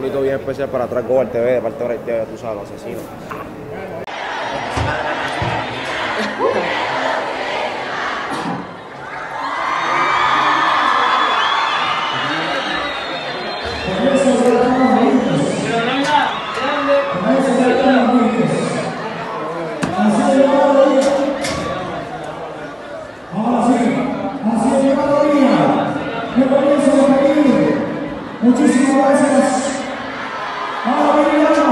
saludito bien especial para atrás Gober TV, de parte de Ray TV, tú sabes, los asesinos. Muchísimas gracias. Ahora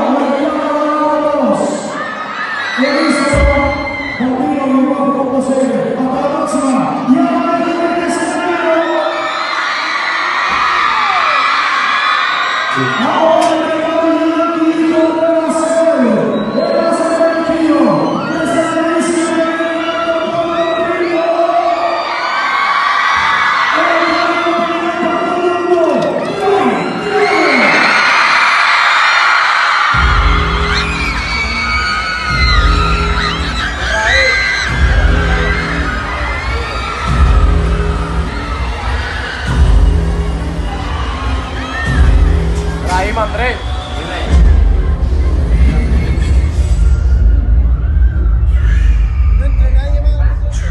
hasta la próxima. Y ahora el escenario. Ahora el Andrés. No entre nadie más.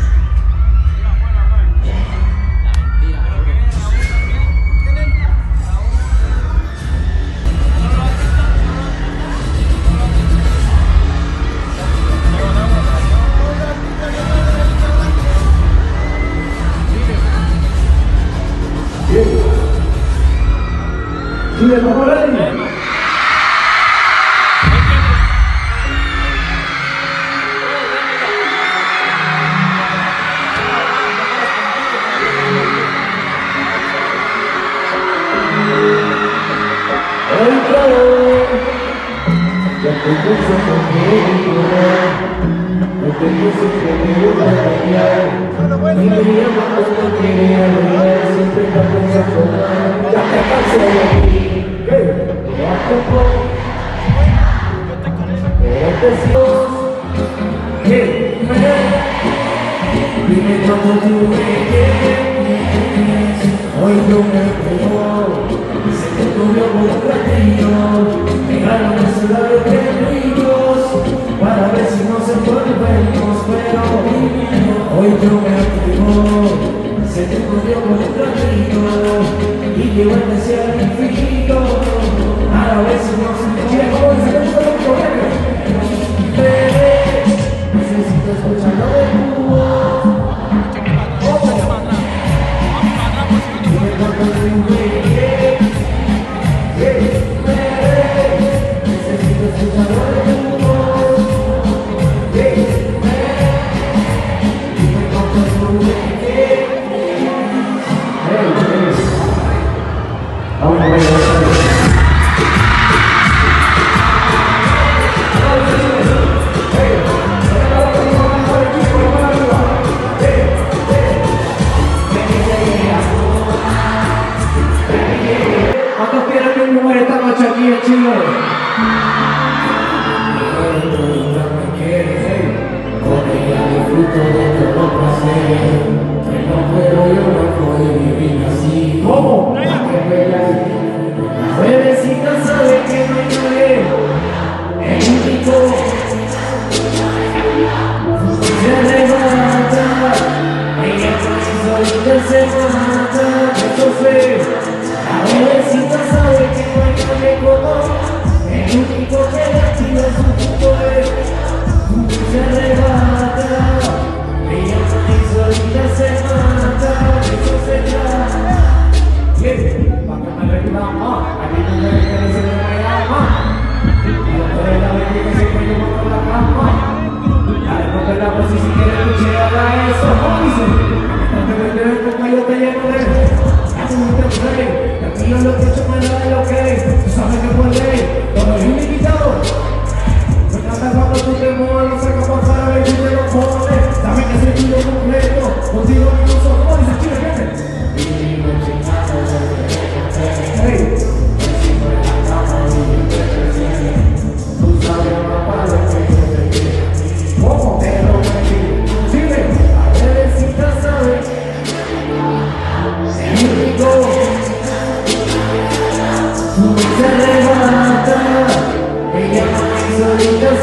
Y le tocó la línea. Ya te puse conmigo, no te puse conmigo para cambiar. Y me llamo cuando quería volver, siempre está pensando mal. Ya te cansé de mí, no tampoco. Pero te sigo, dime cuando tú me quieres. Hoy no me pegó, se te ocurrió por un ratillo. Pegaron el celular de brillos para ver si nos envolvemos, pero hoy yo me activo. Se te ocurrió por un ratito y llegó el deseo al infinito para ver si nos envolvemos. Bebé, necesito escucharlo de tu voz. Dime cuánto tú me quieres. ¿Cuántos quieren que mi mujer esta noche aquí en Chile? Con ella disfruto de todo placer, que no puedo yo no puedo vivir así. ¿Cómo? La bebecita sabe que no hay nadie, es único. Se levanta, ella solita se mata, eso sé. La bebecita sabe que no hay nadie como el único que le activa su poder. Se arrebata, ella solita se mata, eso se da. Bien, para que me reclama, a mí no me quiere se me llama. Yo por la bebida se puede llevar por la cama. Dale, ponte la voz y si quieres escuchar, haga eso. ¿Cómo dice? No te metes en tu cuello, te lleno de tranquilo, lo que he hecho me da el ok. Tú sabes que fue ley, todo es ilimitado. Me encanta cuando tú te mueves, no sé cómo pasar, y tú te lo pones. Dame que soy tuyo completo, contigo incluso, ¿cómo dices? ¿Quién es gente? Hey. Tú sabes, papá, lo que yo te quiero. ¿Cómo? Pero me digo, dime, la bebecita sabe. Se me solita